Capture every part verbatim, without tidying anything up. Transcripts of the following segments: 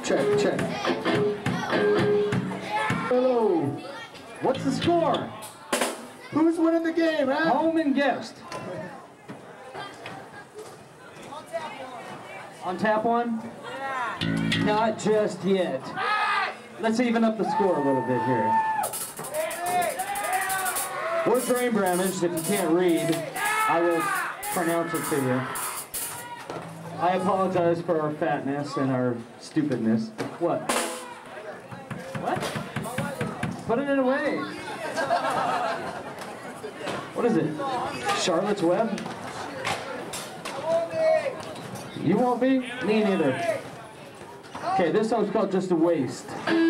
Check, check. Hello. What's the score? Who's winning the game, huh? Home and guest. On tap one? Yeah. Not just yet. Let's even up the score a little bit here. We're Drain Bramaged. If you can't read, I will pronounce it to you. I apologize for our fatness and our stupidness. What? What? Putting it away. What is it? Charlotte's Web? You won't be? Me neither. Okay, this song's called Just a Waste.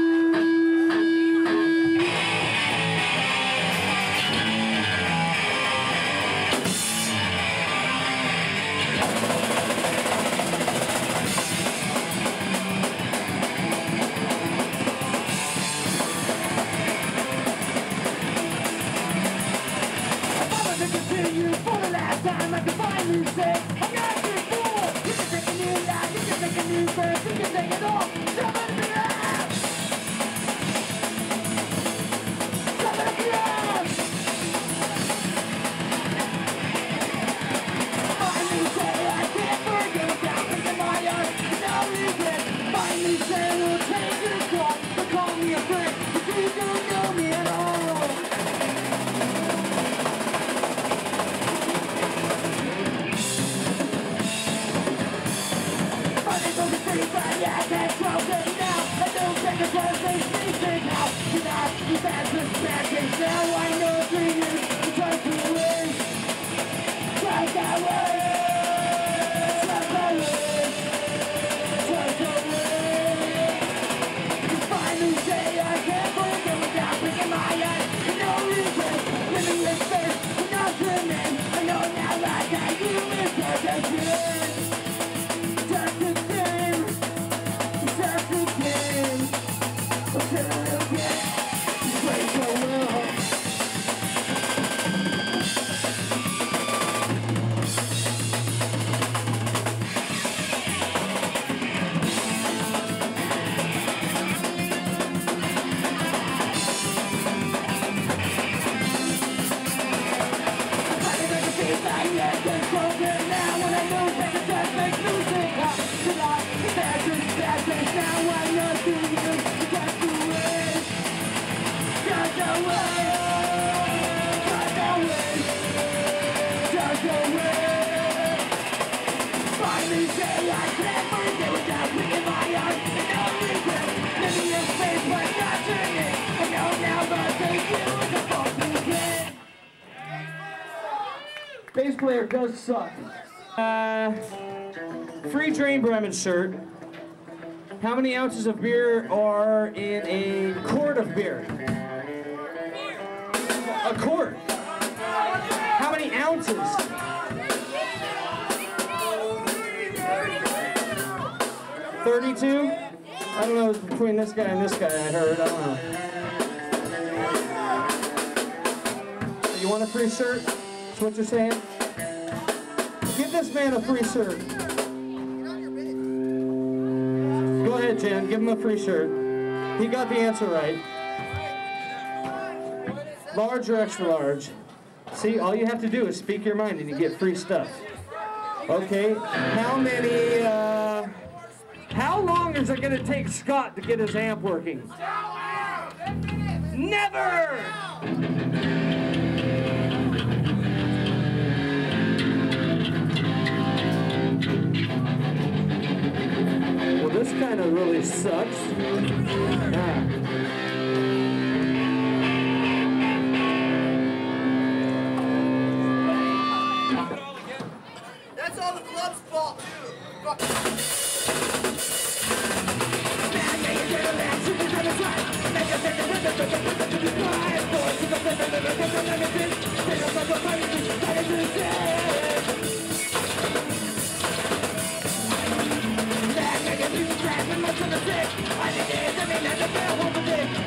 For the last time I can finally say I'm not your fool. You can take a new life, you can take a new birth, you can take it all. Somebody be out. Somebody be out. Finally say I can't forget without thinking my heart. No regret. Finally say we'll take your call, but call me a friend, but you don't know me at all. Yeah, that's broken now. I don't take a chance, they speak now. You got you bad with bad things now. I know three years to try to win. Try that way. Try that way. Try to win. You finally say I can't forget without blinking my eyes. No regret, living with faith, not dreaming. I know now like I do is perfection. Just a thing. Just a game, until you get to break your will. I can make a beat like that, it's broken now. When I lose, make a touch, make music. How should I be bad, just bad things now? I know to you, just the way, just the way, just the way, just the way. Finally say I can't forget without blinking my eyes. No regret, living in space but not turning. I know now but they do is a fucking kid. Bass player does suck. Uh, free Drain Bramaged shirt. How many ounces of beer are in a quart of beer? A quart. How many ounces? thirty-two? I don't know, it's between this guy and this guy, I heard. I don't know. So you want a free shirt? That's what you're saying? Give this man a free shirt. Go ahead, Jen. Give him a free shirt. He got the answer right. Large or extra large? See, all you have to do is speak your mind and you get free stuff. Okay, how many, uh... how long is it going to take Scott to get his amp working? Never! Well, this kind of really sucks. Ah. That's all the club's fault, too. Fuck. I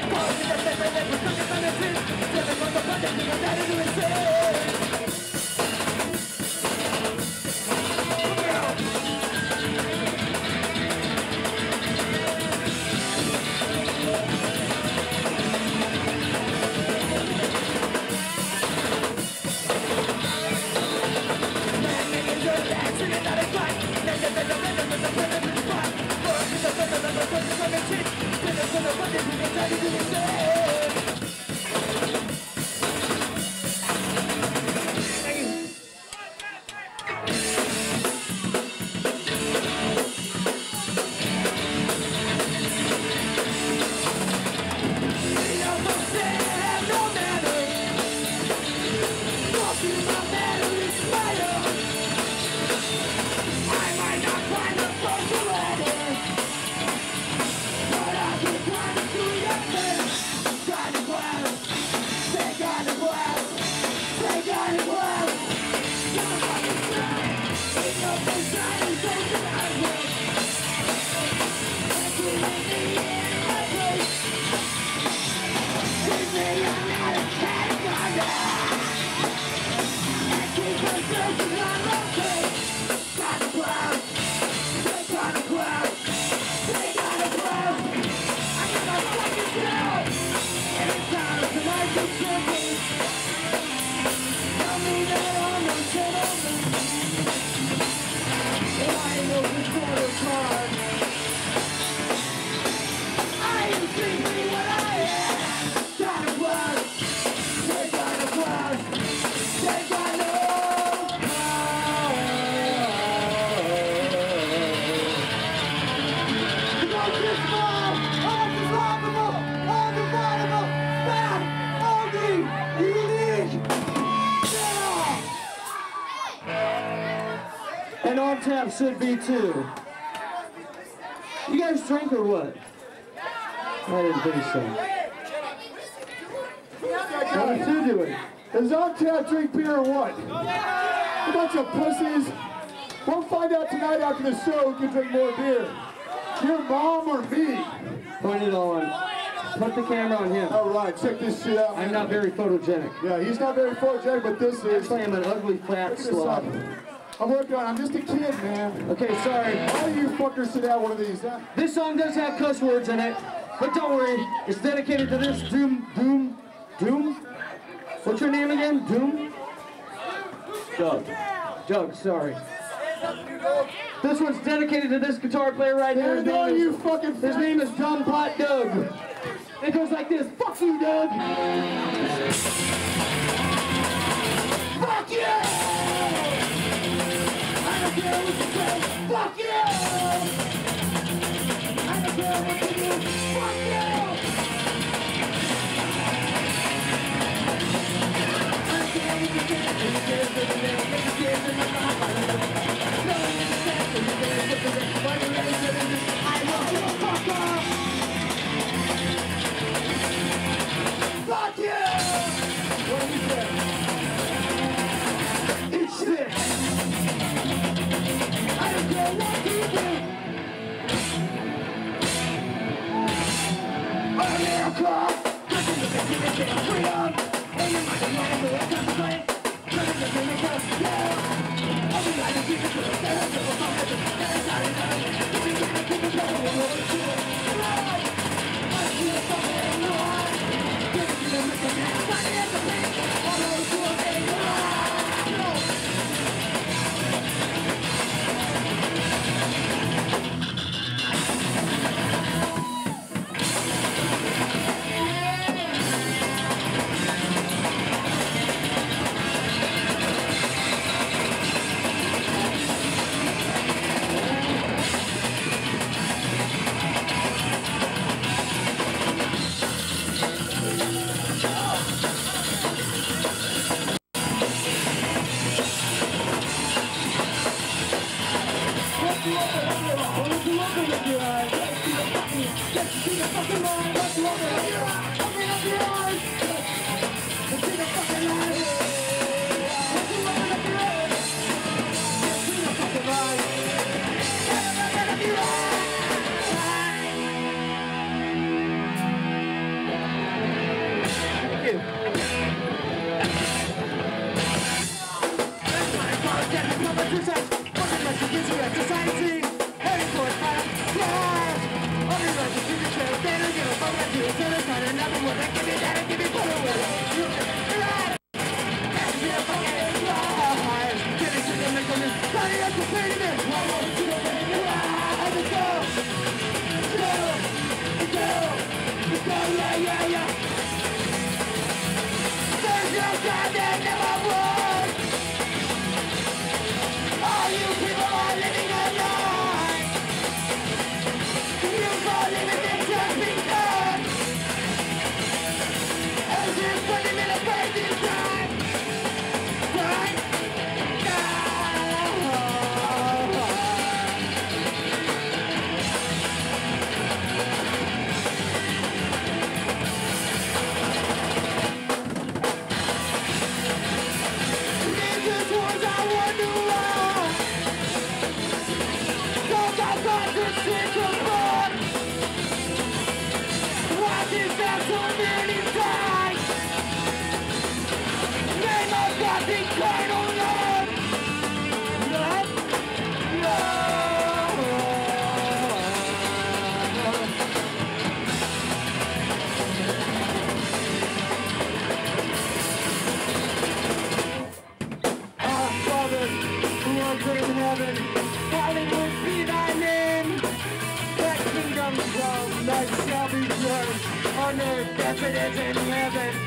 invincible, unsurvivable, undividable, fat, only, unique. Yeah. And on tap should be too. You guys drink or what? I didn't think so. What are you doing? Is on tap drink beer or what? A bunch of pussies. We'll find out tonight after the show who can drink more beer. Your mom or me? Point it on. Put the camera on him. All right, check this shit out. I'm not very photogenic. Yeah, he's not very photogenic, but this is. Actually, I'm an ugly fat Look at this up. slob. I'm working on it. I'm just a kid, man. Okay, sorry. All you fuckers sit out one of these, huh? This song does have cuss words in it, but don't worry. It's dedicated to this Doom, Doom, Doom. What's your name again? Doom? Doug. Doug, sorry. This one's dedicated to this guitar player right here. His And all name you is, fucking his name is Dumb Pot Doug. It goes like this. Fuck you, Doug. Fuck you! I don't care what you say. Fuck you! I don't care what you do. Fuck you! I don't care what you say. It's just a little bit of tears in my mouth. No one understands what you're doing. Look at this. Why you're really doing this? I want you to fuck off! Fuck you! What do you say? It's this. I don't care what you do. America, nothing to make you get freedom. And your mind and mind will contemplate. Nothing to make us down. I'll be glad to keep it to the stand. So we'll talk at the stand. I don't know. If you can't keep it going, we'll hold it to it. Right. I see the fucking line. Give it to the mission man. Sign it at the page. All those who are saying, no.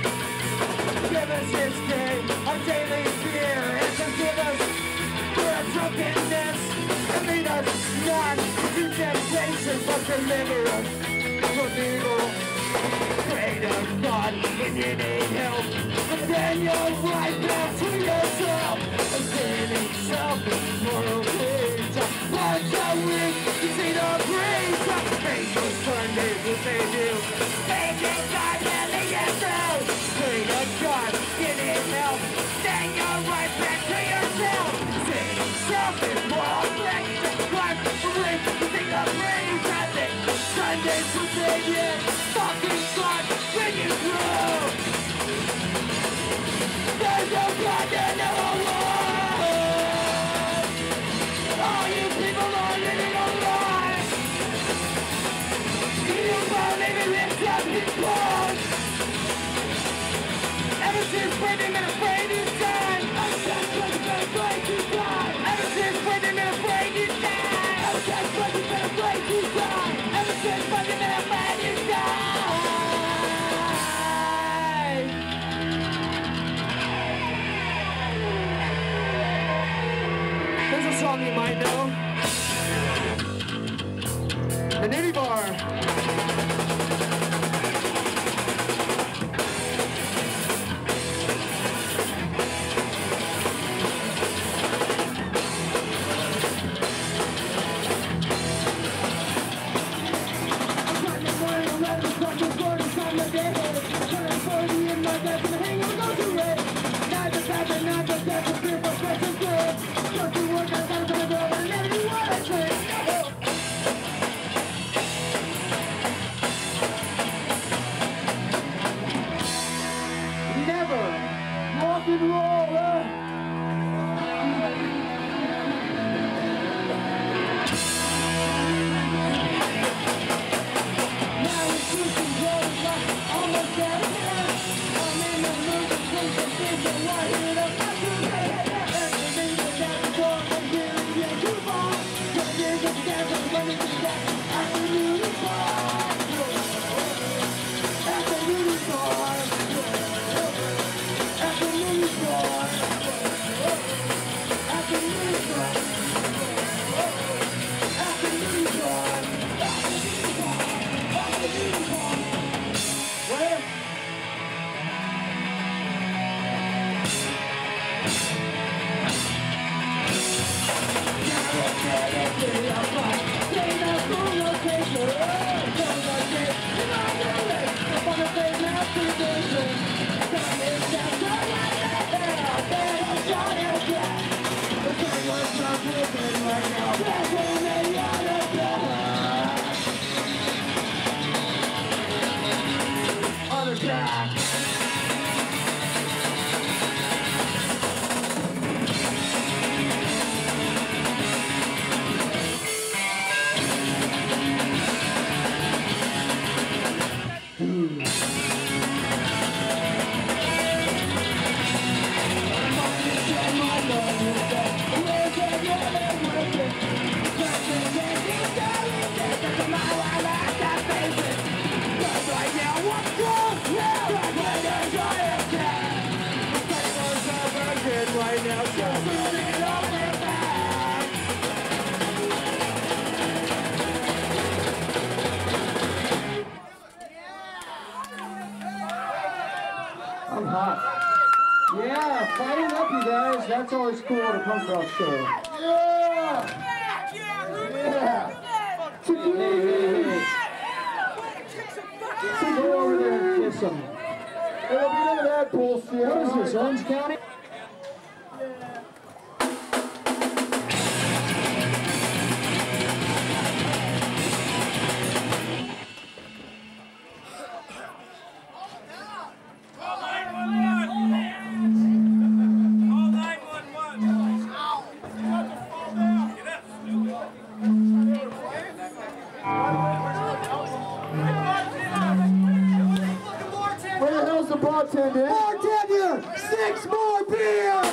Give us this day, our daily fear, and forgive us for our drunkenness and lead us not to temptation, but deliver us from evil. Pray to God when you need help, and then you're right back to yourself. And sin itself is moral rage. Once a week, you see the breeze. Faithful Sundays, what they do. Making God really yourself. Pray to God, you need help, then you're right back to yourself. Sin itself is moral rage. Once a week, you see the breeze. Sundays will save you. Fucking God, when you grow. There's no God in the world. All you people are living a lie. You believe in this justice cause. Ever since when they've been afraid to die. Ever since when they've been afraid to die. Ever since when they've been afraid to die. Ever since when they've been afraid to die. Ever since when they've been afraid to die. There's a song you might know. The Navy Bar. Never rock and roll, eh? Now it's losing road like almost out of hand. I'm in the mood to take the things that lie here to my today. Everything that's out the door, I'm getting yet too far. Cause there's a stand for money to that. I can use it for. I can use it for. I can use it for. I can use it for. I can use it for. Where? Other track. Right now, just moving it all back. I'm hot. Yeah, fighting up, you guys. That's always cool at a punk rock show. Yeah! Yeah! Hey, hey, hey. Go over there and kiss him. It'll be none of that bullshit. What is this, Orange County? Where the hell's the bartender? Bartender! Six more beer!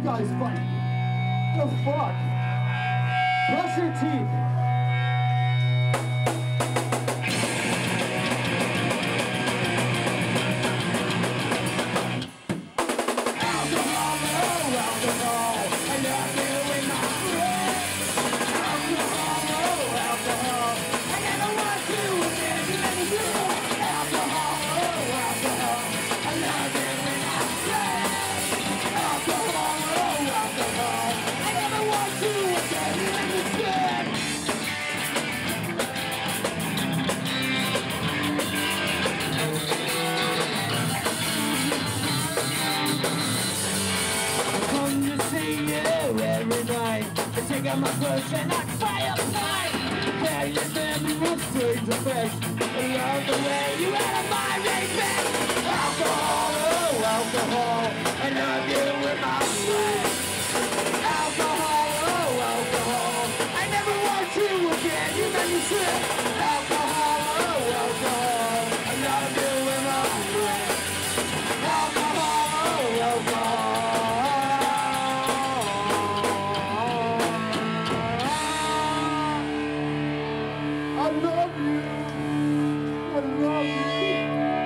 guy's funny. The fuck? Brush your teeth. Got my clothes and I fire fight. Yeah, you stand me with strange effects. I love the way you out of my race. Alcohol, oh alcohol, I love you with my sweat. Alcohol, oh alcohol, I never want you again. You make me sick. Alcohol, oh alcohol, I love you with my sweat. Alcohol, oh alcohol. I love you. I love you.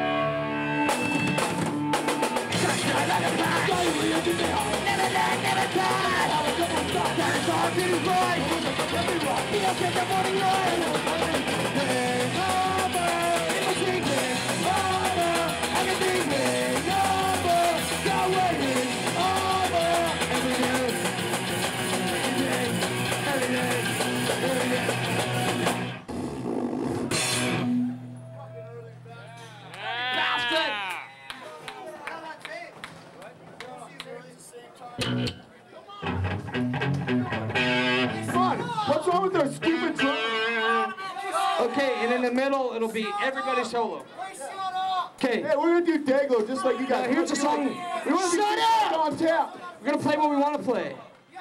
Never die, never die. That's all to the void. He'll take the morning light. Hey, over. It was sleeping. Over. I can think it. Over. Stop waiting. Over. Every day. Every day. Every day. Every day. Fun. What's wrong with our stupid drum? Okay, and in the middle, it'll be everybody solo. Okay, Hey, we're gonna do Dayglow just like you now guys. here's a song. We want to Shut be up! on tap. We're gonna play what we want to play.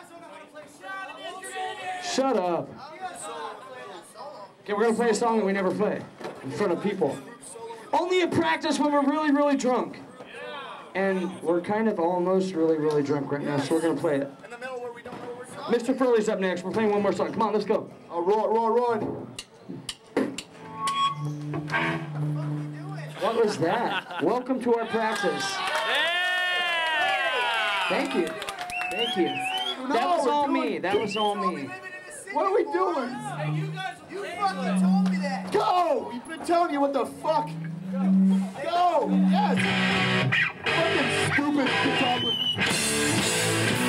Shut up. Okay, we're gonna play a song that we never play in front of people. Only in practice when we're really, really drunk. And we're kind of almost really, really drunk right now, so we're gonna play it. In the middle where we don't know what we're talking. Mister Firley's up next. We're playing one more song. Come on, let's go. Oh, roll, roll, roll. What was that? Welcome to our practice. Thank you. Thank you. That was all me. That was all me. What are we doing? Hey, you guys, you fucking told me that. Go! We've been telling you what the fuck. Go! Yes! Fucking stupid guitar.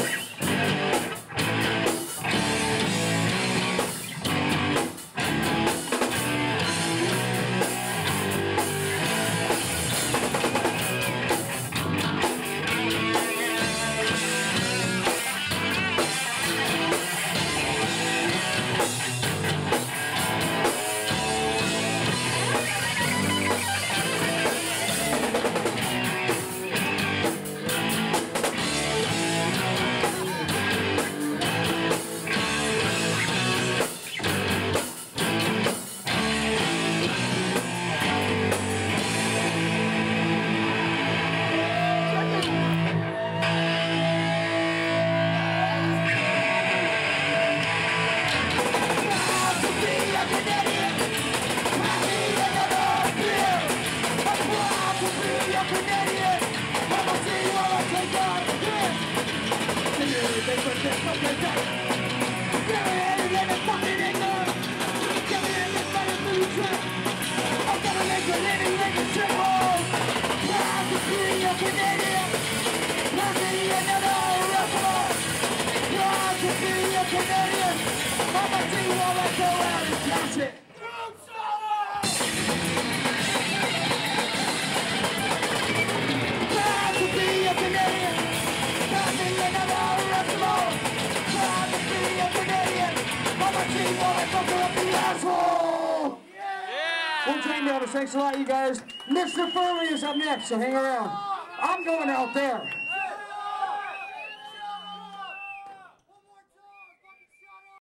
Well, Drain Bramaged, thanks a lot, you guys. Mister Firley is up next, so hang around. I'm going out there.